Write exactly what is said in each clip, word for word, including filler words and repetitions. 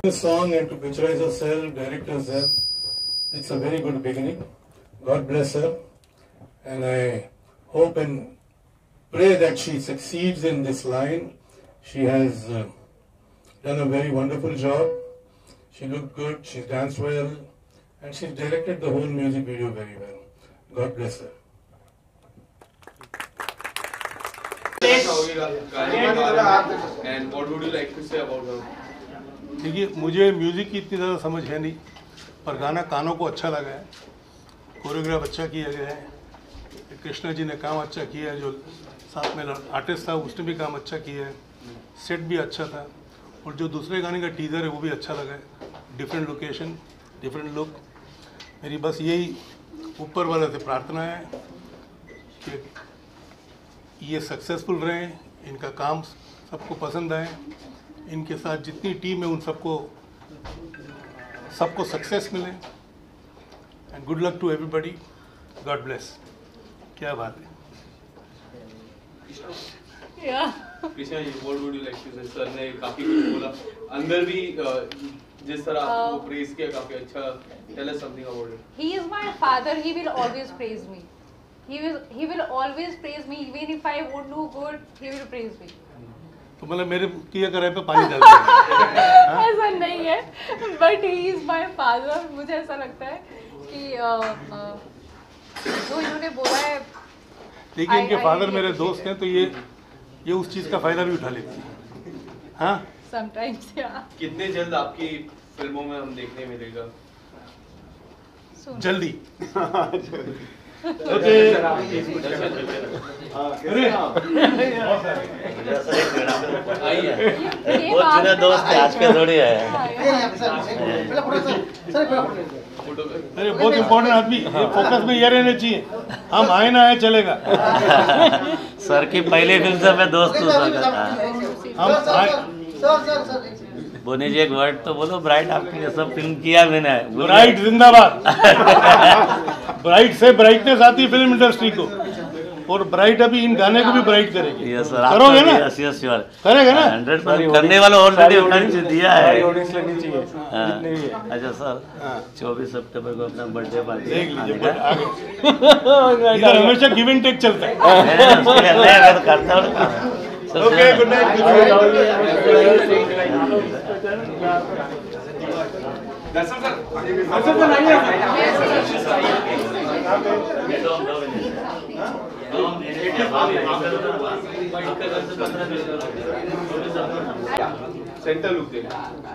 Song and to picturize herself, direct herself. It's a very good beginning. God bless her, and I hope and pray that she succeeds in this line. She has uh, done a very wonderful job. She looked good, she danced well, and she directed the whole music video very well. God bless her. And what would you like to say about her? देखिए, मुझे music की इतनी ज़्यादा समझ है नहीं, पर गाना कानों को अच्छा लगा है, कोरियोग्राफ अच्छा किया गया है, कृष्णा जी ने काम अच्छा किया है, जो साथ में आर्टिस्ट था उसने भी काम अच्छा किया है, सेट भी अच्छा था, और जो दूसरे गाने का टीज़र है वो भी अच्छा लगा है, डिफरेंट लोकेशन, डिफरेंट लुक। मेरी बस यही ऊपर वाले से प्रार्थना है कि ये सक्सेसफुल रहें, इनका काम सबको पसंद आए, इनके साथ जितनी टीम है उन सबको सबको सक्सेस मिले, and good luck to everybody, God bless. क्या बात है। Krishna ji, what would you like to say? Sir ने काफी कुछ बोला, अंदर भी जिस तरह आपको प्रेज किया काफी अच्छा। Tell us something about it. He is my father. He will always praise me. He will he will always praise me. Even if I won't do good, he will praise me. तो मतलब मेरे किया करे पे पानी डाल दिया। ऐसा नहीं है, but he is my father. मुझे ऐसा लगता है कि जो इन्होंने बोला है, देखिए इनके फादर मेरे दोस्त हैं, तो ये ये उस चीज़ का फायदा भी उठा लेती है। हाँ, sometimes yeah. कितने जल्द आपकी फिल्मों में हम देखने मिलेगा? जल्दी। ओके। अरे बहुत जुने दोस्त है, आज के थोड़ी है। अरे बहुत इम्पोर्टेंट आदमी, ये फोकस में ये रहना चाहिए, हम आए ना आए चलेगा। सर की पहली फिल्म से मैं दोस्त हूँ सर। हम बोनी जी एक वर्ड तो बोलो, ब्राइट आपके लिए सब फिल्म किया मैंने। ब्राइट जिंदाबाद। ब्राइट से ब्राइटनेस आती है फिल्म इंडस्ट्री को, और ब्राइट अभी इन गाने को भी ब्राइट करेगी। यस सर, करोगे ना? यस यस श्योर करेगा ना? हंड्रेड परसेंट करने वाला ऑलरेडी उन्होंने दिया है। ऑडियंस लगनी चाहिए। अच्छा सर, चौबीस सितंबर को अपना बर्थडे पार्टी देख लीजिए, इधर हमेशा गिव एंड टेक चलता है। करता हूँ। Okay, good night. Darshan sir, Darshan sir आइए। सेंटर लुक दे।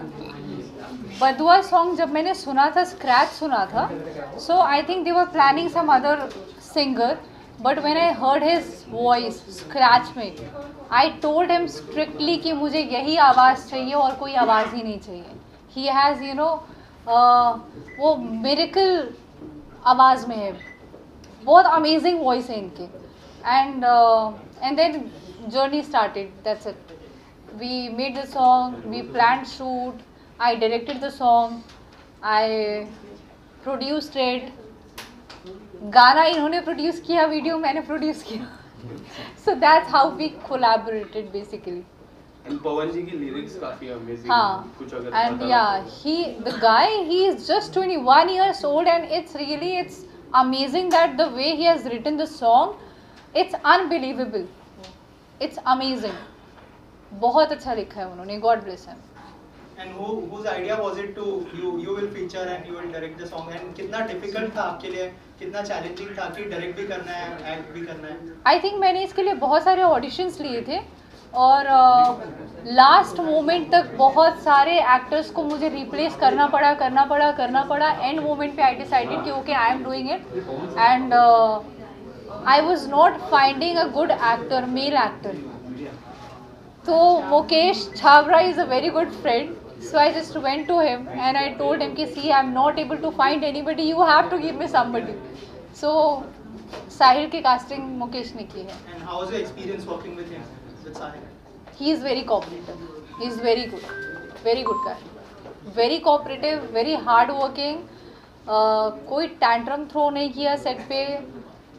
बदुआ सॉन्ग जब मैंने सुना था, स्क्रैच सुना था, so I think they were planning some other singer, but when I heard his voice scratch में, आई टोल्ड हिम स्ट्रिक्टली कि मुझे यही आवाज़ चाहिए और कोई आवाज़ ही नहीं चाहिए। ही हैज़ यू नो वो मिरेकल आवाज़ में है, बहुत अमेजिंग वॉइस है इनके, and and then journey started, that's it. We made the song, we planned shoot, I directed the song, I produced it. गाना इन्होंने प्रोड्यूस किया, वीडियो मैंने प्रोड्यूस किया. So that's how we collaborated basically. And पवन जी की lyrics काफी amazing. हाँ. कुछ अगर And yeah, he the guy he is just twenty-one years old and it's really it's amazing that the way he has written the song, it's unbelievable. It's amazing. बहुत अच्छा लिखा है उन्होंने. God bless him. And who whose idea was it to you you will feature and you will direct the song, and कितना difficult था आपके लिए, कितना challenging था कि direct भी करना है, act भी करना है? I think मैंने इसके लिए बहुत सारे auditions लिए थे और लास्ट uh, मोमेंट तक बहुत सारे एक्टर्स को मुझे रिप्लेस करना पड़ा करना पड़ा करना पड़ा एंड मोमेंट पे आई डिसाइडेड कि okay I am doing it, and I was not finding a good actor, male actor. तो Mukesh Chhabra is a very good friend. So I just went to him and I told him कि see I'm not able to find anybody, you have to give me somebody. So Sahil की casting Mukesh ने की है. And how was your experience working with him, with Sahil? He is very cooperative. He is very good, very good guy. Very cooperative, very hard working. uh, कोई tantrum throw नहीं किया set पे.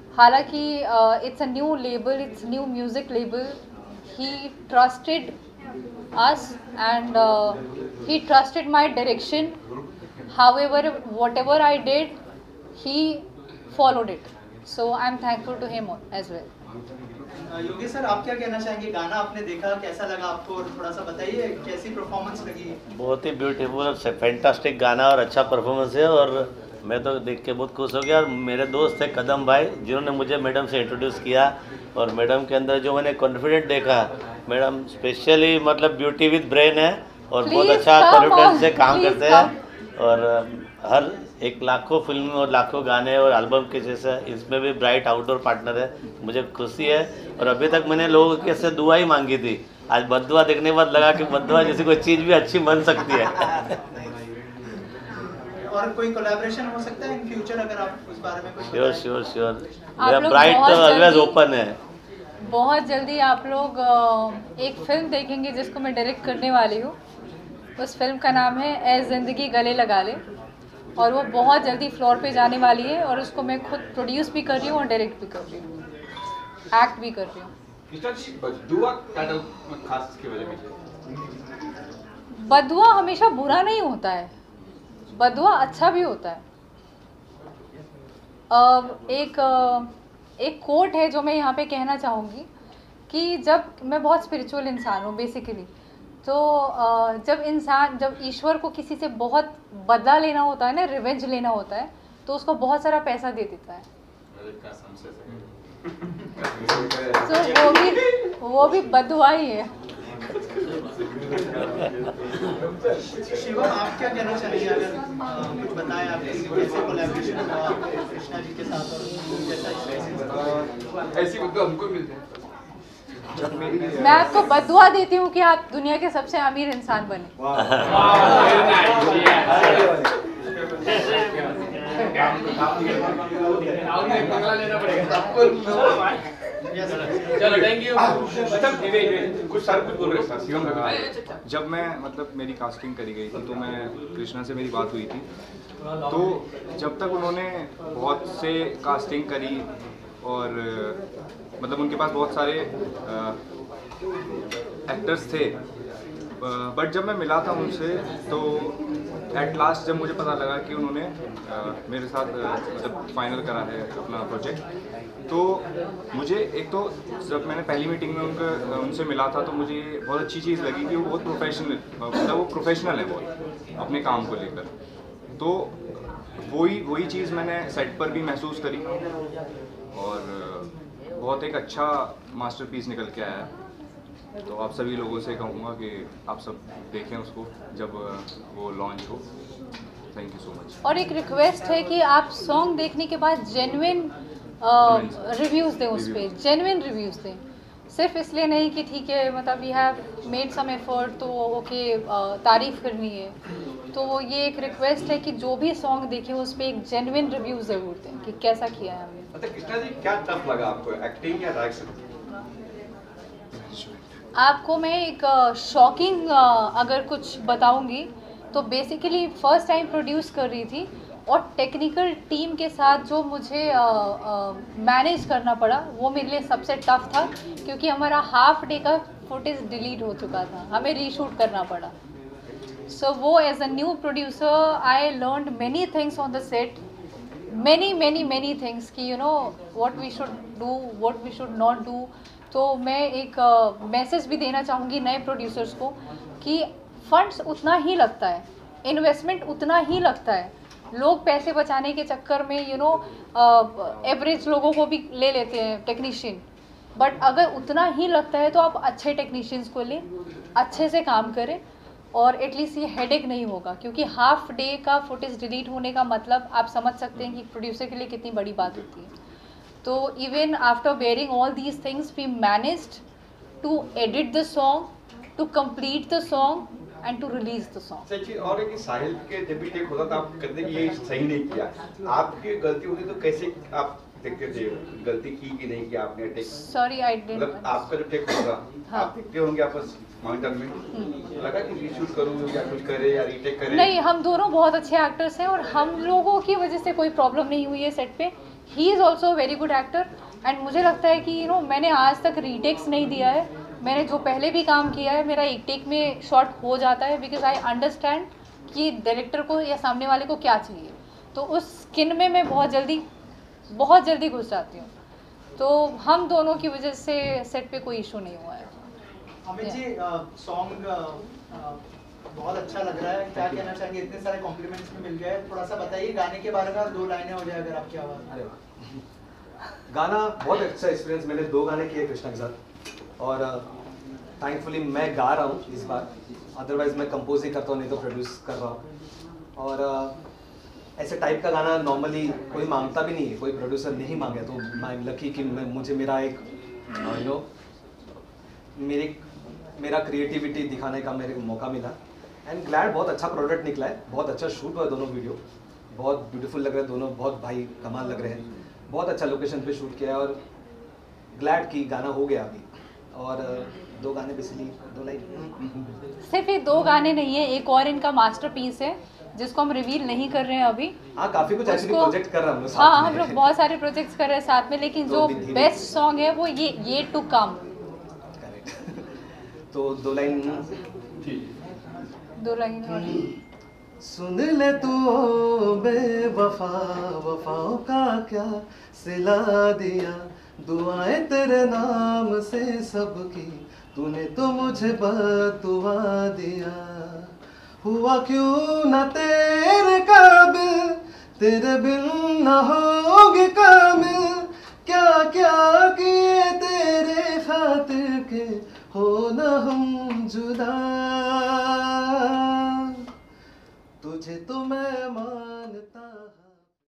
हालांकि uh, it's a new label, it's new music label. He trusted us, and uh, he trusted my direction. However, whatever I did, he followed it. So I'm thankful to him as well. Yogesh sir, आप क्या कहना चाहेंगे? गाना आपने देखा, कैसा लगा आपको, और थोड़ा सा बताइए कैसी परफॉर्मेंस लगी? बहुत ही ब्यूटीफुल, फैंटास्टिक गाना और अच्छा परफॉर्मेंस है, और मैं तो देख के बहुत खुश हो गया। और मेरे दोस्त थे कदम भाई, जिन्होंने मुझे मैडम से इंट्रोड्यूस किया, और मैडम के अंदर जो मैंने कॉन्फिडेंट देखा, मैडम स्पेशली मतलब ब्यूटी विद ब्रेन है, और बहुत अच्छा कॉन्फिडेंस से काम करते हैं, और हर एक लाखों फिल्म और लाखों गाने और एल्बम के जैसे इसमें भी ब्राइट आउटडोर पार्टनर है। मुझे खुशी है, और अभी तक मैंने लोगों के से दुआ ही मांगी थी, आज बद्दुआ देखने के बाद लगा कि बद्दुआ जैसी कोई चीज़ भी अच्छी बन सकती है। और कोई कोलैबोरेशन हो सकता है इन फ्यूचर, अगर आप उस बारे में कुछ श्योर श्योर श्योर, आप लोग ब्राइट बहुत ऑलवेज जल्दी- ओपन है। बहुत जल्दी आप लोग अ, एक फिल्म देखेंगे जिसको मैं डायरेक्ट करने वाली हूँ। उस फिल्म का नाम है ए ज़िंदगी गले लगा ले, और वो बहुत जल्दी फ्लोर पे जाने वाली है, और उसको मैं खुद प्रोड्यूस भी कर रही हूँ और डायरेक्ट भी कर रही हूँ, एक्ट भी कर रही हूँ। कृष्णा जी, बद्दुआ टाइटल खास इसकी वजह पीछे? बदुआ हमेशा बुरा नहीं होता है, बदुआ अच्छा भी होता है। अब एक एक कोट है जो मैं यहाँ पे कहना चाहूँगी कि जब मैं बहुत स्पिरिचुअल इंसान हूँ बेसिकली, तो जब इंसान जब ईश्वर को किसी से बहुत बदला लेना होता है ना, रिवेंज लेना होता है, तो उसको बहुत सारा पैसा दे देता है। तो वो भी वो भी बदुआ ही है। शिवम, आप क्या कहना चाहेंगे? अगर आ, कुछ बताएं आप, कैसे कोलैबोरेशन हुआ कृष्णा जी के साथ, और कैसा ऐसी बद्दुआ हमको मिलते हैं। मैं आपको बदुआ देती हूँ कि आप दुनिया के सबसे अमीर इंसान बने। बंगला लेना पड़ेगा। चलो, थैंक यू। कुछ सर कुछ बोल रहे सर, शिवम भगवान। जब मैं मतलब मेरी कास्टिंग करी गई थी, तो मैं कृष्णा से मेरी बात हुई थी, तो जब तक उन्होंने बहुत से कास्टिंग करी, और मतलब उनके पास बहुत सारे एक्टर्स थे, बट जब मैं मिला था उनसे, तो एट लास्ट जब मुझे पता लगा कि उन्होंने uh, मेरे साथ मतलब फाइनल करा है अपना प्रोजेक्ट, तो मुझे एक तो जब मैंने पहली मीटिंग में उनका उनसे मिला था, तो मुझे बहुत अच्छी चीज़ लगी कि वो बहुत प्रोफेशनल मतलब वो प्रोफेशनल है बहुत अपने काम को लेकर। तो वही वही चीज़ मैंने सेट पर भी महसूस करी, और बहुत एक अच्छा मास्टरपीस निकल के आया है। तो आप सभी लोगों से कहूँगा कि आप सब देखें उसको जब वो लॉन्च हो। Thank you so much. और एक रिक्वेस्ट है कि आप सॉन्ग देखने के बाद जेन्युइन रिव्यूज़ दें, उस पर जेन्युइन रिव्यूज़ दें, सिर्फ इसलिए नहीं कि ठीक है मतलब we have made some effort तो ओके तारीफ़ करनी है। तो ये एक रिक्वेस्ट है कि जो भी सॉन्ग देखें उस पर एक जेन्युइन रिव्यू ज़रूर दें कि कैसा किया है हमने। अच्छा कृष्णा जी, क्या टफ लगा आपको, एक्टिंग या डायरेक्शन? आपको मैं एक शॉकिंग uh, uh, अगर कुछ बताऊंगी तो बेसिकली फ़र्स्ट टाइम प्रोड्यूस कर रही थी, और टेक्निकल टीम के साथ जो मुझे मैनेज uh, uh, करना पड़ा वो मेरे लिए सबसे टफ था, क्योंकि हमारा हाफ डे का फुटेज डिलीट हो चुका था, हमें रीशूट करना पड़ा। सो so, वो as a new producer I learned many things on the set, many many many things कि you know what we should do, what we should not do. तो मैं एक मैसेज uh, भी देना चाहूँगी नए प्रोड्यूसर्स को कि फंड्स उतना ही लगता है, इन्वेस्टमेंट उतना ही लगता है। लोग पैसे बचाने के चक्कर में यू नो एवरेज लोगों को भी ले लेते हैं टेक्नीशियन, बट अगर उतना ही लगता है तो आप अच्छे टेक्नीशियंस को लें, अच्छे से काम करें, और एटलीस्ट ये हेडेक नहीं होगा, क्योंकि हाफ डे का फुटेज डिलीट होने का मतलब आप समझ सकते हैं कि प्रोड्यूसर के लिए कितनी बड़ी बात होती है। तो even after bearing all these things, we managed to edit the song, to complete the song and to release the song. सच्ची और एक साहिल के जब भी टेक होता था आप कहते कि ये सही नहीं किया, आपकी गलती होती तो कैसे आप देखते थे गलती की कि नहीं कि आपने टेक? Sorry, I didn't. मतलब आपका जो टेक होगा हाँ। आप देखते होंगे आपस मॉनिटर में, लगा कि रीशूट करूँ या कुछ करे या रीटेक करे? नहीं, हम दोनों बहुत अच्छे एक्टर्स हैं और हम लोगों की वजह से कोई प्रॉब्लम नहीं हुई है सेट पे। He is also very good actor, and मुझे लगता है कि यू नो मैंने आज तक रीटेक्स नहीं दिया है, मैंने जो पहले भी काम किया है मेरा एक टेक में शॉट हो जाता है, बिकॉज आई अंडरस्टैंड कि डायरेक्टर को या सामने वाले को क्या चाहिए, तो उस स्किन में मैं बहुत जल्दी बहुत जल्दी घुस जाती हूँ। तो हम दोनों की वजह से सेट पे कोई इशू नहीं हुआ है। अमित जी, सॉन्ग बहुत अच्छा लग रहा है, क्या कहना चाहेंगे? इतने सारे कॉम्प्लीमेंट्स भी मिल गए, थोड़ा सा बताइए गाने के बारे में, दो लाइनें हो जाए अगर आपकी आवाज़। अरे वाह, गाना बहुत अच्छा एक्सपीरियंस। मैंने दो गाने किए कृष्णा के साथ और थैंकफुली uh, मैं गा रहा हूँ इस बार, अदरवाइज मैं कंपोज ही करता हूँ, नहीं तो प्रोड्यूस कर रहा हूँ। और uh, ऐसे टाइप का गाना नॉर्मली कोई मांगता भी नहीं है, कोई प्रोड्यूसर नहीं मांगे, तो मैं लकी कि मैं मुझे मेरा एक यू नो मेरी मेरा क्रिएटिविटी दिखाने का मेरे को मौका मिला। एंड ग्लैड बहुत अच्छा प्रोडक्ट निकला है, बहुत अच्छा शूट हुआ, दोनों वीडियो बहुत ब्यूटीफुल लग रहे हैं, दोनों बहुत भाई कमाल लग रहे हैं, बहुत अच्छा लोकेशन पे शूट किया है। और ग्लैड की गाना हो गया अभी, और दो गाने बेसिकली दो लाइन सिर्फ ये दो गाने नहीं है, एक और इनका मास्टरपीस है जिसको हम रिवील नहीं कर रहे हैं अभी। हाँ, काफी कुछ एक्चुअली प्रोजेक्ट कर रहे हैं हम लोग। हाँ, हम लोग बहुत सारे प्रोजेक्ट्स कर रहे हैं साथ में, लेकिन जो बेस्ट सॉन्ग है वो ये ये टू कम। तो दो लाइन दो लाइन सुन ले तू बेवफा, वफाओं का क्या सिला दिया, दुआएं तेरे नाम से सबकी, तूने तो मुझे बदुआ दिया। हुआ क्यों ना तेरे काबिल, तेरे बिन ना होगे कामिल, क्या क्या किए तेरे खातिर के हो ना हम जुदा, तुझे तो मैं